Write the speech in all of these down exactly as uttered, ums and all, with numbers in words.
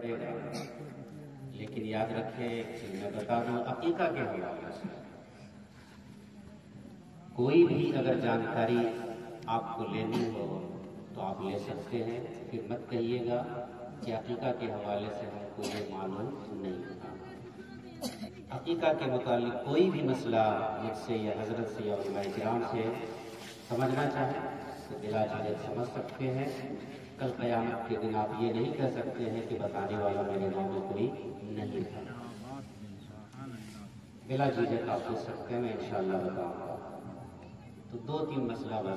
پڑے گا، لیکن یاد رکھیں کہ میں بتا دوں عقیقہ کے حوالے سے کوئی بھی اگر جانکاری آپ کو لینی ہو تو آپ لے سکتے ہیں، پھر مت کہیے گا کہ عقیقہ کے حوالے سے ہم کو یہ معلوم نہیں ہوتا۔ عقیقہ کے متعلق کوئی بھی مسئلہ مجھ سے یا حضرت سے یا علماء کرام سے سمجھنا چاہیں تو بلا جھجک سمجھ سکتے ہیں۔ کل قیامت کے دن آپ یہ نہیں کہہ سکتے ہیں کہ بتانے والا میرے نام میں کوئی نہیں تھا۔ بلا جھجک آپ پوچھ سکتے ہیں، میں انشاءاللہ بتاؤں گا۔ تو دو تین مسئلہ بس۔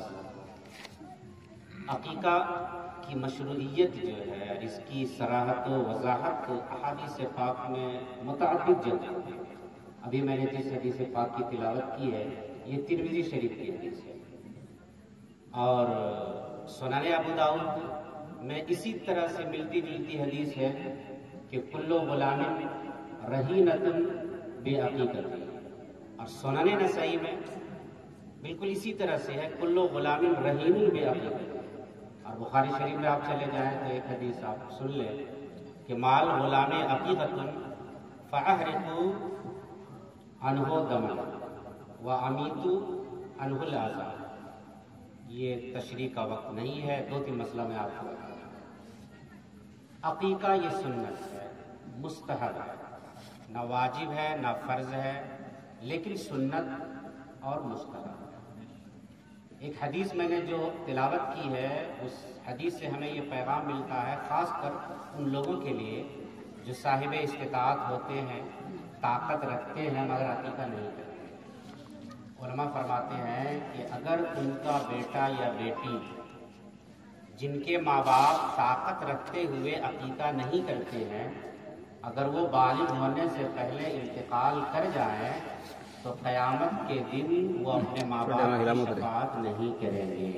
عقیقہ کی مشروعیت جو ہے، اس کی صراحت و وضاحت احادیث پاک میں متعدد جگہ ہے۔ ابھی میں نے جس حدیث پاک کی تلاوت کی ہے یہ ترمذی شریف کی حدیث ہے، اور سنن ابو داؤد میں اسی طرح سے ملتی جلتی حدیث ہے کہ کل غلام رہینۃ بعقیقۃ، اور سنن نسائی میں بالکل اسی طرح سے ہے کل غلام رہین بعقیقۃ، اور بخاری شریف میں آپ چلے جائیں تو ایک حدیث آپ سن لیں کہ مال غلام عقیقۃ فاحرقوا عنہ دما وامیتوا عنہ الاذى۔ یہ تشریح کا وقت نہیں ہے، دو تین مسئلہ میں آپ کو بتا دوں۔ عقیقہ یہ سنت ہے، مستحب ہے، نہ واجب ہے نہ فرض ہے، لیکن سنت اور مستحب ہے۔ ایک حدیث میں نے جو تلاوت کی ہے اس حدیث سے ہمیں یہ پیغام ملتا ہے، خاص کر ان لوگوں کے لیے جو صاحب استطاعت ہوتے ہیں، طاقت رکھتے ہیں مگر عقیقہ نہیں کرتے۔ علماء فرماتے ہیں کہ اگر ان کا بیٹا یا بیٹی جن کے ماں باپ طاقت رکھتے ہوئے عقیقہ نہیں کرتے ہیں، اگر وہ بالغ ہونے سے پہلے انتقال کر جائیں تو قیامت کے دن وہ اپنے ماں باپ کی شفاعت نہیں کریں گے۔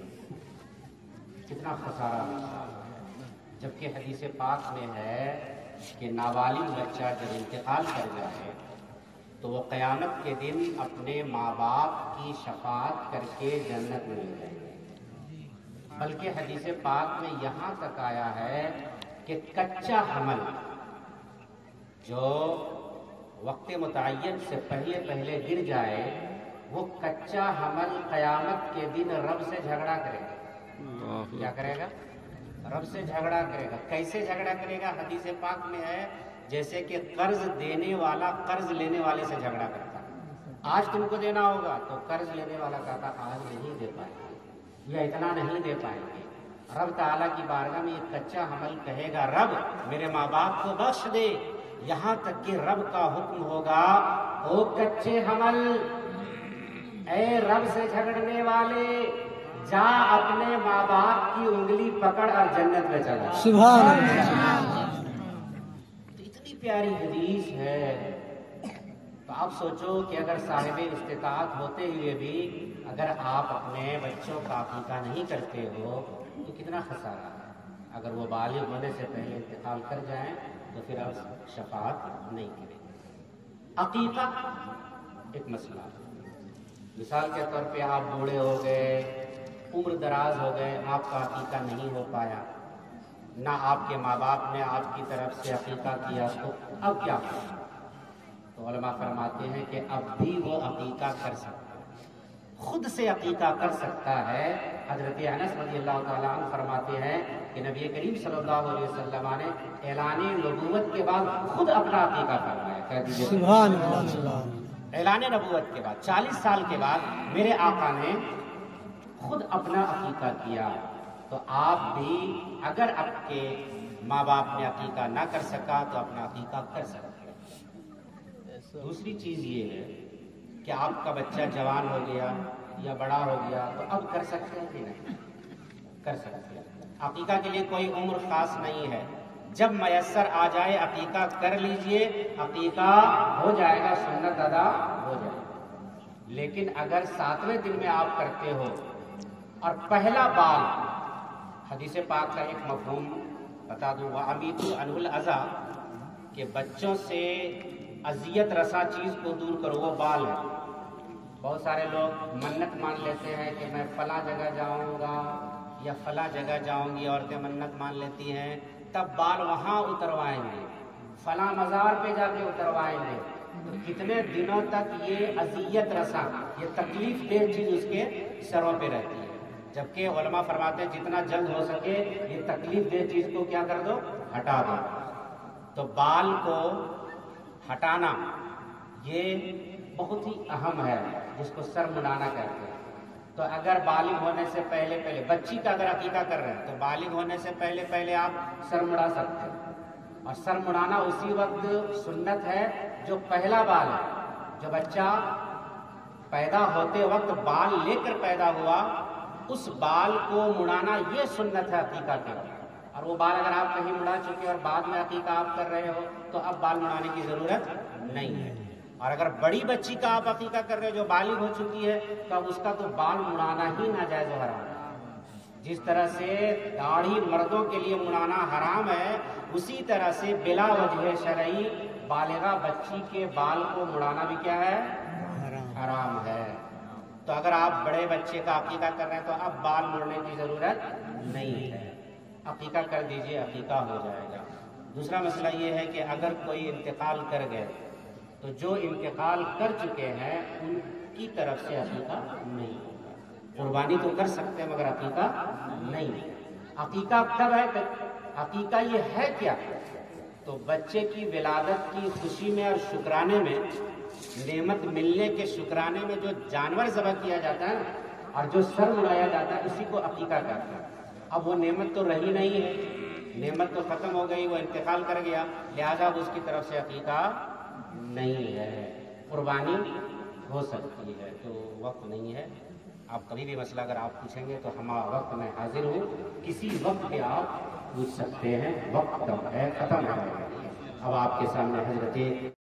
کتنا خسارہ ہے، جبکہ حدیث پاک میں ہے کہ نابالغ بچہ جب انتقال کر جائے تو وہ قیامت کے دن اپنے ماں باپ کی شفاعت کر کے جنت میں لے جائیں گے۔ بلکہ حدیث پاک میں یہاں تک آیا ہے کہ کچا حمل جو وقت متعین سے پہلے پہلے گر جائے، وہ کچا حمل قیامت کے دن رب سے جھگڑا کرے گا۔ کیا کرے گا؟ رب سے جھگڑا کرے گا۔ کیسے جھگڑا کرے گا؟ حدیث پاک میں ہے جیسے کہ قرض دینے والا قرض لینے والے سے جھگڑا کرتا ہے۔ آج تم کو دینا ہوگا تو قرض لینے والا کہتا آج نہیں دے پائیں گے یا اتنا نہیں دے پائیں گے۔ رب تعالیٰ کی بارگاہ میں یہ کچا حمل کہے گا رب میرے ماں باپ کو بخش دے، یہاں تک کہ رب کا حکم ہوگا او کچے حمل، اے رب سے جھگڑنے والے، جا اپنے ماں باپ کی انگلی پکڑ اور جنت میں چلا۔ سبحان اللہ۔ تو اتنی پیاری حدیث ہے، تو آپ سوچو کہ اگر صاحب استطاعت ہوتے ہوئے بھی اگر آپ اپنے بچوں کا عقیقہ نہیں کرتے ہو تو کتنا خسارہ ہے۔ اگر وہ بالغ ہونے سے پہلے انتقال کر جائیں تو پھر آپ شفاعت نہیں کریں گے۔ عقیقہ ایک مسئلہ ہے۔ مثال کے طور پہ آپ بوڑھے ہو گئے، عمر دراز ہو گئے، آپ کا عقیقہ نہیں ہو پایا، نہ آپ کے ماں باپ نے آپ کی طرف سے عقیقہ کیا، تو اب کیا کریں؟ تو علماء فرماتے ہیں کہ اب بھی وہ عقیقہ کر سکتا ہے، خود سے عقیقہ کر سکتا ہے۔ حضرت انس رضی اللہ تعالیٰ عنہ فرماتے ہیں کہ نبی کریم صلی اللہ علیہ وسلم نے اعلان نبوت کے بعد خود اپنا عقیقہ فرمایا۔ کہہ دیجیے سبحان اللہ۔ اعلان نبوت کے بعد چالیس سال کے بعد میرے آقا نے خود اپنا عقیقہ کیا، تو آپ بھی اگر آپ کے ماں باپ نے عقیقہ نہ کر سکا تو اپنا عقیقہ کر سکتے ہیں۔ دوسری چیز یہ ہے کہ آپ کا بچہ جوان ہو گیا یا بڑا ہو گیا تو اب کر سکتے ہیں کہ نہیں؟ کر سکتے ہیں۔ عقیقہ کے لیے کوئی عمر خاص نہیں ہے، جب میسر آ جائے عقیقہ کر لیجئے، عقیقہ ہو جائے گا، سنت ادا ہو جائے گا۔ لیکن اگر ساتویں دن میں آپ کرتے ہو اور پہلا بال، حدیث پاک کا ایک مفہوم بتا دوں، وَأَمِيتُ عَنْهُ الْأَذَى، کہ بچوں سے اذیت رسا چیز کو دور کرو، وہ بال ہے۔ بہت سارے لوگ منت مان لیتے ہیں کہ میں فلاں جگہ جاؤں گا یا فلاں جگہ جاؤں گی، عورتیں منت مان لیتی ہیں تب بال وہاں اتروائیں گے، فلاں مزار پہ جا کے اتروائیں گے، تو کتنے دنوں تک یہ اذیت رساں، یہ تکلیف دہ چیز اس کے سروں پہ رہتی ہے۔ جبکہ علماء فرماتے ہیں جتنا جلد ہو سکے یہ تکلیف دہ چیز کو کیا کر دو، ہٹا دو۔ تو بال کو ہٹانا یہ بہت ہی اہم ہے، جس کو سر منڈانا کہتے ہیں۔ تو اگر بالغ ہونے سے پہلے پہلے بچی کا اگر عقیقہ کر رہے ہیں تو بالغ ہونے سے پہلے پہلے آپ سر مڑا سکتے ہیں، اور سر مڑانا اسی وقت سنت ہے جو پہلا بال ہے۔ جو بچہ پیدا ہوتے وقت بال لے کر پیدا ہوا، اس بال کو مڑانا یہ سنت ہے عقیقہ کے وقت۔ اور وہ بال اگر آپ کہیں مڑا چکے اور بعد میں عقیقہ آپ کر رہے ہو تو اب بال مڑانے کی ضرورت نہیں ہے۔ اور اگر بڑی بچی کا آپ عقیقہ کر رہے ہو جو بالغ ہو چکی ہے تو اب اس کا تو بال مڑانا ہی ناجائز و حرام ہے۔ جس طرح سے داڑھی مردوں کے لیے مڑانا حرام ہے، اسی طرح سے بلا وجہ شرعی بالغہ بچی کے بال کو مڑانا بھی کیا ہے، حرام ہے۔ تو اگر آپ بڑے بچے کا عقیقہ کر رہے ہیں تو اب بال مڑنے کی ضرورت نہیں ہے، عقیقہ کر دیجئے، عقیقہ ہو جائے گا۔ دوسرا مسئلہ یہ ہے کہ اگر کوئی انتقال کر گئے تو جو انتقال کر چکے ہیں ان کی طرف سے عقیقہ نہیں ہوگا۔ قربانی تو کر سکتے ہیں مگر عقیقہ نہیں۔ عقیقہ کب ہے؟ عقیقہ یہ ہے کیا؟ تو بچے کی ولادت کی خوشی میں اور شکرانے میں، نعمت ملنے کے شکرانے میں جو جانور ذبح کیا جاتا ہے اور جو سر مڑایا جاتا ہے اسی کو عقیقہ کہتے ہیں۔ اب وہ نعمت تو رہی نہیں ہے، نعمت تو ختم ہو گئی، وہ انتقال کر گیا، لہذا اس کی طرف سے عقیقہ نہیں ہے۔ قربانی ہو سکتی ہے، تو وقت نہیں ہے۔ آپ کبھی بھی مسئلہ اگر آپ پوچھیں گے تو ہم وقت میں حاضر ہوں، کسی وقت پہ آپ پوچھ سکتے ہیں، وقت کم ہے، ختم ہے۔ اب آپ کے سامنے حضرت